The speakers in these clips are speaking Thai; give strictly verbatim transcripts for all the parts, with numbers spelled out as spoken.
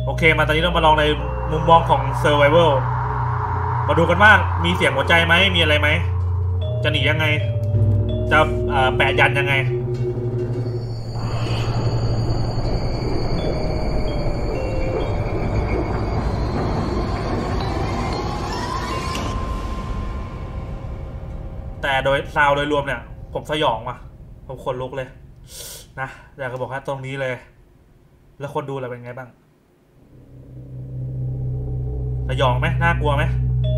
โอเคมาตอนนี้เรามาลองในมุมมองของ Survival มาดูกันว่ามีเสียงหัวใจไหมมีอะไรไหมจะหนียังไงจะแปะยันยังไงแต่โดยซาวโดยรวมเนี่ยผมสยองว่ะผมขนลุกเลยนะอยากจะบอกว่าตรงนี้เลยแล้วคนดูอะไรเป็นไงบ้างสยองไหมน่ากลัวไหม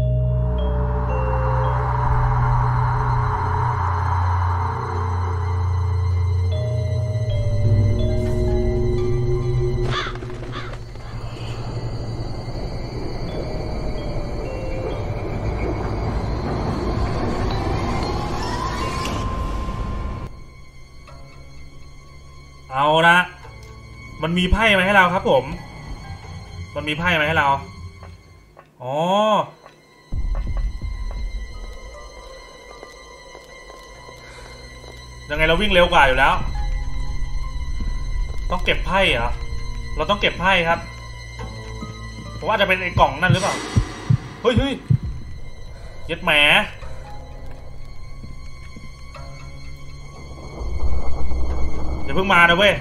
เอาละมันมีไพ่มาให้เราครับผมมันมีไพ่มาให้เราอ๋อยังไงเราวิ่งเร็วกว่าอยู่แล้วต้องเก็บไพ่เหรอเราต้องเก็บไพ่ครับผมว่าจะเป็นไอ้กล่องนั่นหรือเปล่าเฮ้ยเฮ้ยยึดแหมอย่าเพิ่งมานะเว้ย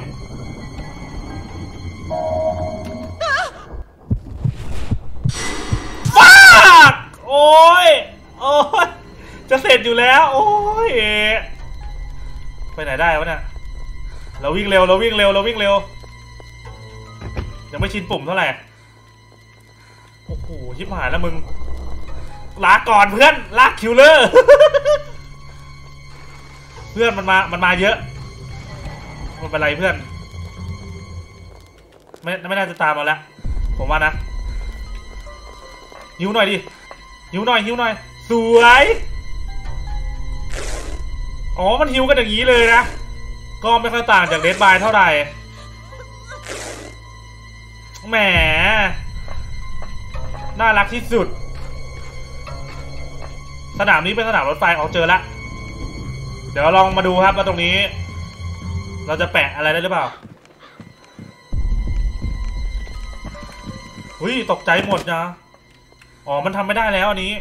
ฟ้าโอ้ยโอ้ยจะเสร็จอยู่แล้วโอ้ยไปไหนได้วะเนี่ยเราวิ่งเร็วเราวิ่งเร็วเราวิ่งเร็วยังไม่ชินปุ่มเท่าไหร่โอ้โหชิบหายแล้วมึงลาก่อนเพื่อนลากคิวเลอร์ เพื่อนมันมามันมาเยอะมันเป็นไรเพื่อนไม่ไม่น่าจะตามมาแล้วผมว่านะหิวหน่อยดิหิวหน่อยหิวหน่อยสวยอ๋อมันหิวกันอย่างนี้เลยนะก็ไม่ค่อยต่างจากเดดบายเท่าไหร่แหมน่ารักที่สุดสนามนี้เป็นสนามรถไฟออกเจอแล้วเดี๋ยวลองมาดูครับว่าตรงนี้เราจะแปะอะไรได้หรือเปล่าหุ้ยตกใจหมดนะอ๋อมันทำไม่ได้แล้วอันนี้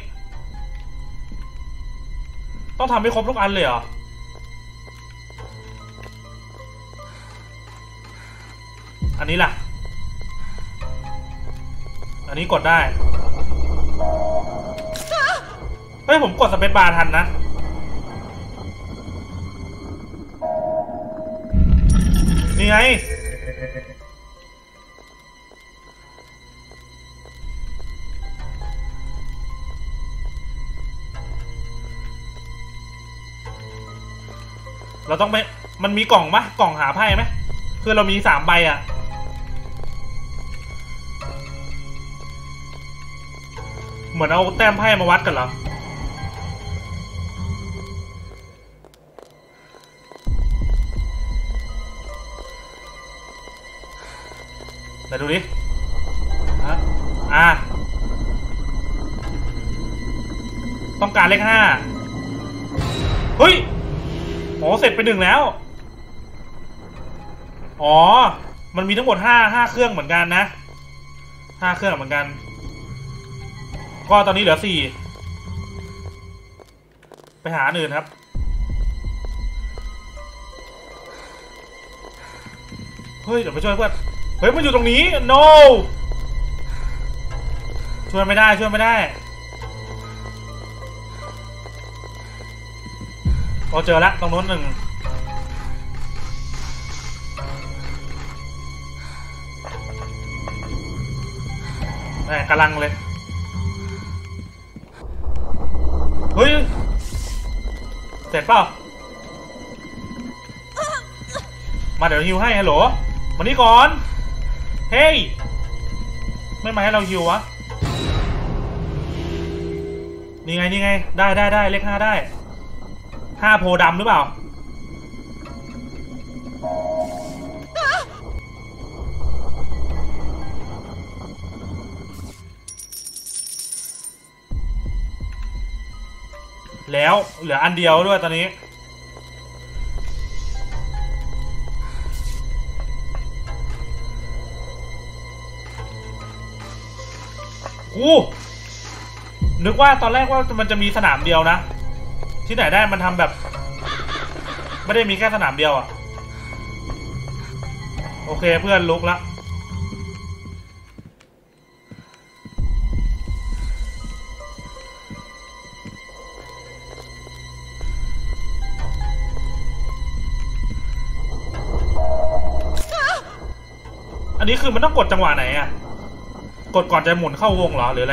ต้องทำให้ครบทุกอันเลยเหรออันนี้ล่ะอันนี้กดได้เฮ้ยผมกดสเปซบาร์ทันนะนี่ไงเราต้องไปมันมีกล่องไหมกล่องหาไพ่ไหมคือเรามีสามใบอ่ะเหมือนเอาแต้มไพ่มาวัดกันเหรอไหนดูดิอ่ะอ่ะต้องการเลขห้าเฮ้ยอ๋อเสร็จไปหนึ่งแล้วอ๋อมันมีทั้งหมดห้าห้าเครื่องเหมือนกันนะห้าเครื่องเหมือนกันก็ตอนนี้เหลือสี่ไปหาอื่นครับเฮ้ยเดี๋ยวไปช่วยเพื่อนเฮ้ยมันอยู่ตรงนี้ no ช่วยไม่ได้ช่วยไม่ได้เราเจอแล้วตรงนู้นหนึ่งแหมกำลังเลยเฮ้ยเสร็จเปล่ามาเดี๋ยวฮิวให้ฮัลโหลมานี่ก่อนเฮ้ยไม่มาให้เราฮิววะนี่ไงนี่ไงได้ได้ได้เลขห้าได้ห้าโพดำหรือเปล่าแล้วเหลืออันเดียวด้วยตอนนี้ เกูนึกว่าตอนแรกว่ามันจะมีสนามเดียวนะที่ไหนได้มันทำแบบไม่ได้มีแค่สนามเดียวอ่ะโอเคเพื่อนลุกละอันนี้คือมันต้องกดจังหวะไหนอ่ะกดก่อนจะหมุนเข้าวงเหรอหรืออะไร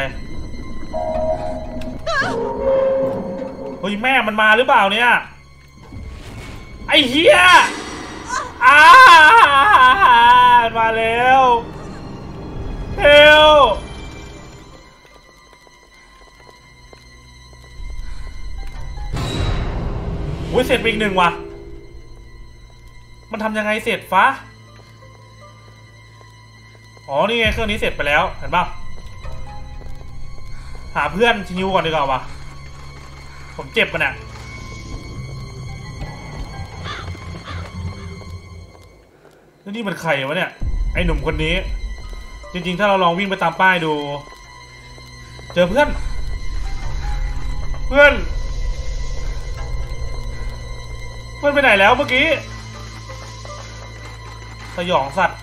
เฮ้ยแม่มันมาหรือเปล่าเนี่ยไอ้เหี้ยอ้ามาแล้วเฮลอุ้ยเสร็จไปอีกหนึ่งว่ะมันทำยังไงเสร็จฟ้าอ๋อนี่ไงเครื่องนี้เสร็จไปแล้วเห็นป่ะหาเพื่อนชิวก่อนดีกว่าวะผมเจ็บกันอ่ะแล้วนี่มันใครวะเนี่ยไอ้หนุ่มคนนี้จริงๆถ้าเราลองวิ่งไปตามป้ายดูเจอเพื่อนเพื่อนเพื่อนไปไหนแล้วเมื่อกี้สยองสัตว์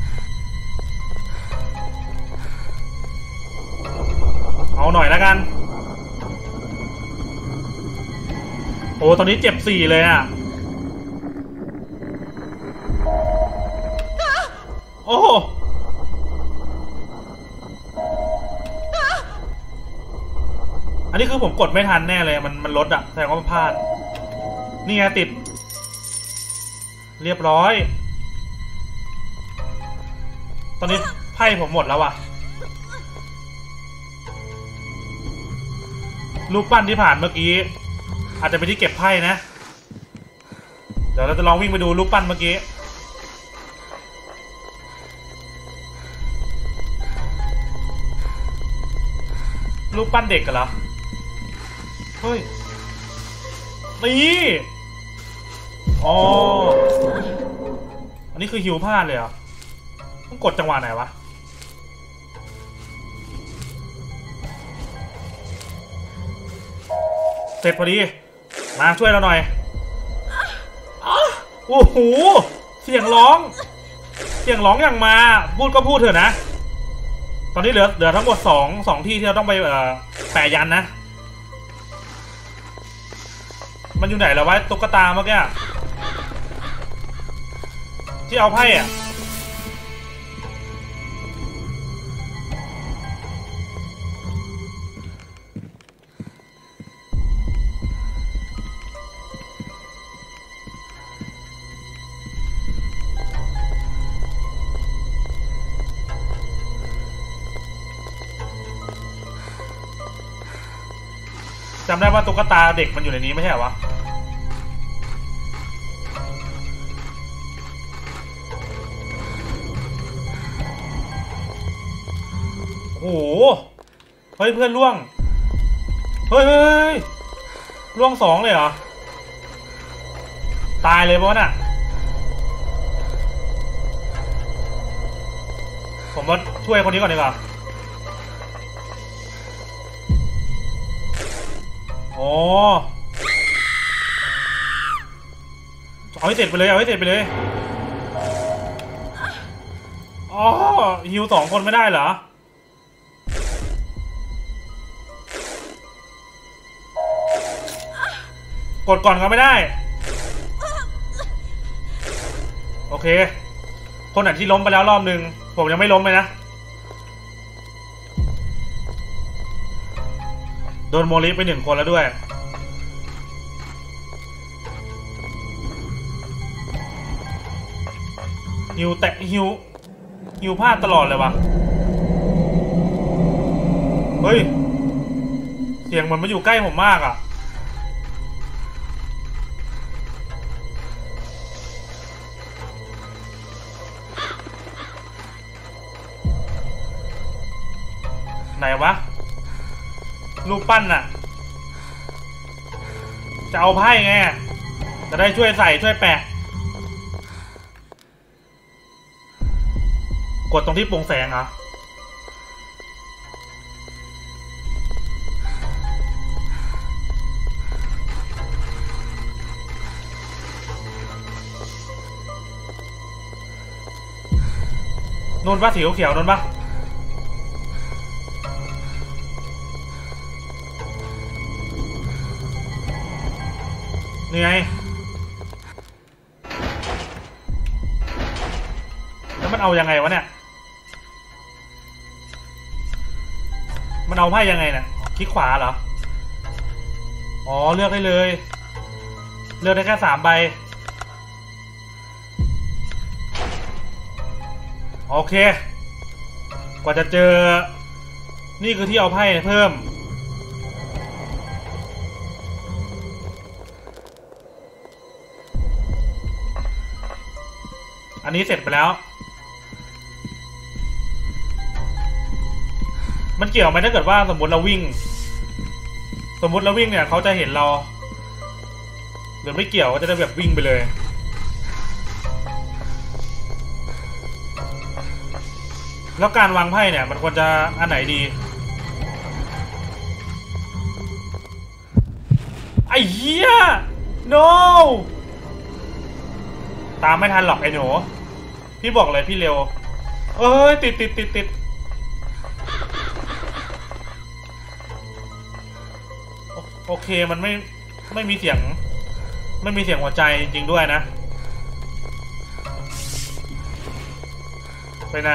เอาหน่อยแล้วกันโอ้ตอนนี้เจ็บสี่เลยอ่ะโอ้อันนี้คือผมกดไม่ทันแน่เลยมันมันลดอ่ะแสดงว่ามันพลาดนี่ไงติดเรียบร้อยตอนนี้ไพ่ผมหมดแล้วว่ะรูปปั้นที่ผ่านเมื่อกี้อาจจะไปที่เก็บไพ่นะเดี๋ยวเราจะลองวิ่งไปดูรูปปั้นเมื่อกี้รูปปั้นเด็กกันเหรอเฮ้ยนี่อ๋ออันนี้คือฮิวพลาดเลยเหรอต้องกดจังหวะไหนวะเสร็จพอดีมาช่วยเราหน่อยโอ้โหเสียงร้องเสียงร้องอย่างมาพูดก็พูดเถอะนะตอนนี้เหลือเหลือทั้งหมดสองสองที่ที่เราต้องไปเอ่อแปะยันนะมันอยู่ไหนแล้ววะตุ๊กตาเมื่อกี้ที่เอาไพ่อะจำได้ว่าตุ๊กตาเด็กมันอยู่ในนี้ไม่ใช่เหรอวะโอ้โหเฮ้ยเพื่อนล่วงเฮ้ยเฮ้ยล่วงสองเลยเหรอตายเลยบอสน่ะผมว่าช่วยคนนี้ก่อนดีกว่าโอ้เอาให้เสร็จไปเลยเอาให้เสร็จไปเลยอ๋อฮิวสองคนไม่ได้เหรอกดก่อนก็ไม่ได้โอเคคนไหนที่ล้มไปแล้วรอบนึงผมยังไม่ล้มเลยนะโดนโมลิไปหนึ่งคนแล้วด้วยฮิวแตะฮิวฮิวพลาดตลอดเลยวะเฮ้ยเสียงมันมาอยู่ใกล้ผมมากอ่ะไหนวะรูปปั้นน่ะจะเอาไพ่ไงจะได้ช่วยใส่ช่วยแปะกดตรงที่ปรุงแสงเหรอนนปะสีเขียวนนปะนี่ไงแล้วมันเอายังไงวะเนี่ยมันเอาไพ่ยังไงเนี่ยคลิกขวาเหรออ๋อเลือกได้เลยเลือกได้แค่สามใบโอเคกว่าจะเจอนี่คือที่เอาไพ่เพิ่มอันนี้เสร็จไปแล้วมันเกี่ยวไหมถ้าเกิดว่าสมมติเราวิ่งสมมติเราวิ่งเนี่ยเขาจะเห็นเราหรือไม่เกี่ยวก็จะได้แบบวิ่งไปเลยแล้วการวางไพ่เนี่ยมันควรจะอันไหนดีไอ้เหี้ย no ตามไม่ทันหรอกไอ้หนูพี่บอกเลยพี่เร็วเอ้ยติดติดติดติดโอเคมันไม่ไม่มีเสียงไม่มีเสียงหัวใจจริงๆด้วยนะไปไหน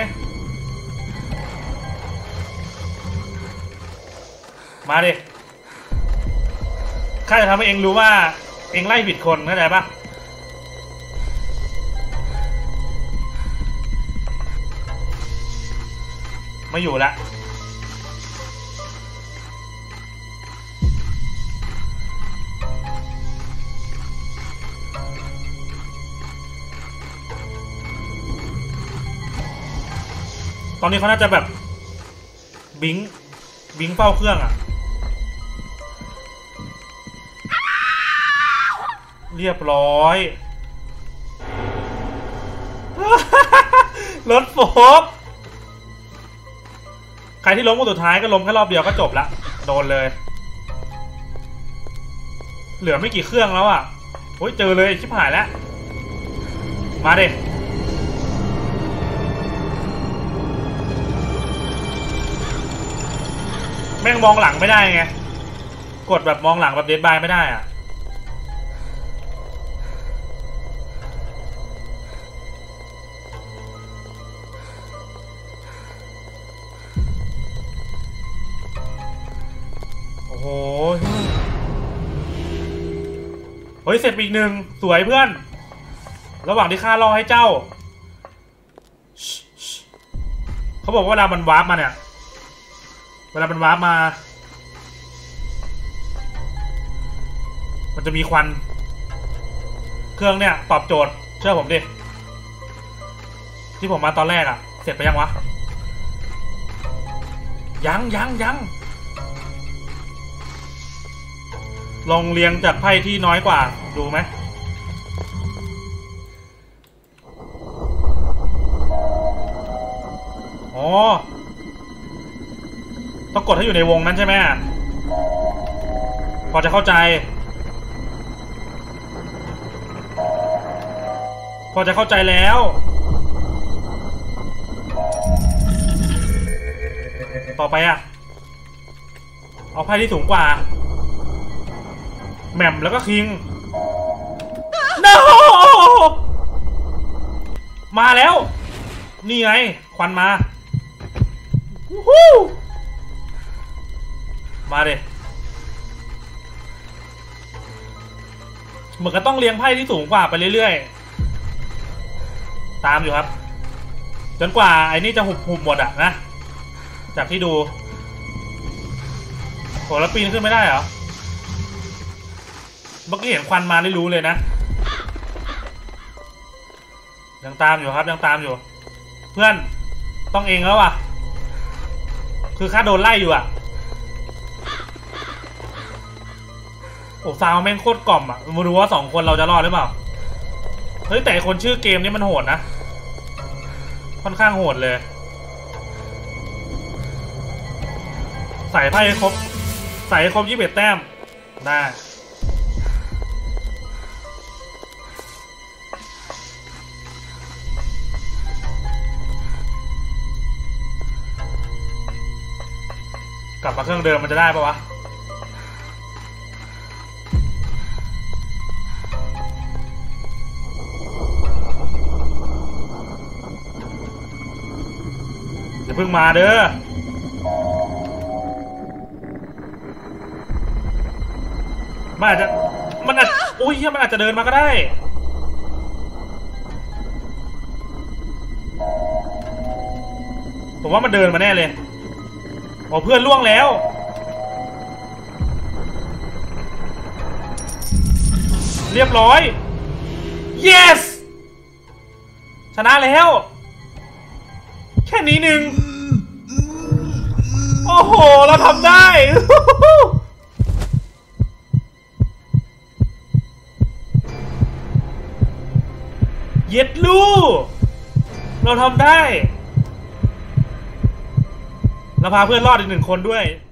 มาดิข้าจะทำให้เองรู้ว่าเองไล่ผิดคนเข้าใจปะไม่อยู่ละตอนนี้เขาน่าจะแบบบิงบิงเฝ้าเครื่องอ่ะเรียบร้อยรถโฟกใครที่ล้มคนสุดท้ายก็ล้มแค่รอบเดียวก็จบละโดนเลยเหลือไม่กี่เครื่องแล้วอ่ะโอ้ยเจอเลยชิบหายแล้วมาดิแม่งมองหลังไม่ได้ไงกดแบบมองหลังแบบเดดบายไม่ได้อ่ะโอ้โหเฮ้ยเสร็จอีกหนึ่งสวยเพื่อนระหว่างที่ข้ารอให้เจ้าเขาบอกว่าเวลามันวาร์ปมาเนี่ยเวลามันวาร์ปมามันจะมีควันเครื่องเนี่ยตอบโจทย์เชื่อผมดิที่ผมมาตอนแรกอะเสร็จไปยังวะยังยังยังลองเรียงจากไพ่ที่น้อยกว่าดูไหมอ๋อต้องกดให้อยู่ในวงนั้นใช่ไหมพอจะเข้าใจพอจะเข้าใจแล้วต่อไปอ่ะเอาไพ่ที่สูงกว่าแหม่มแล้วก็คิง no มาแล้วนี่ไงควันมาวู้มาดิเหมือนก็ต้องเลี้ยงไพ่ที่สูงกว่าไปเรื่อยๆตามอยู่ครับจนกว่าไอ้นี่จะหุบหุบหมดอะนะจากที่ดูโหแล้วปีนขึ้นไม่ได้เหรอเมื่อกี้เห็นควันมาได้รู้เลยนะยังตามอยู่ครับยังตามอยู่เพื่อนต้องเองแล้วอ่ะคือข้าโดนไล่อยู่อ่ะโอ้ซาวแม่งโคตรกล่อมอ่ะมาดูว่าสองคนเราจะรอดหรือเปล่าเฮ้ยแต่คนชื่อเกมนี้มันโหดนะค่อนข้างโหดเลยใส่ไพ่ครบใส่ครบยี่สิบเอ็ดแต้มได้ลับมาเครื่องเดิมมันจะได้ปะวะอย่าเพิ่งมาเด้อมันอาจจะมันอาจอุ้ยเหี้ยมันอาจจะเดินมาก็ได้ผมว่ามันเดินมาแน่เลยอ๋อเพื่อนล่วงแล้วเรียบร้อย yes ชนะแล้วแค่นี้หนึ่งโอ้โหเราทำได้เย็ดลูกเราทำได้เราพาเพื่อนรอดอีกหนึ่งคนด้วย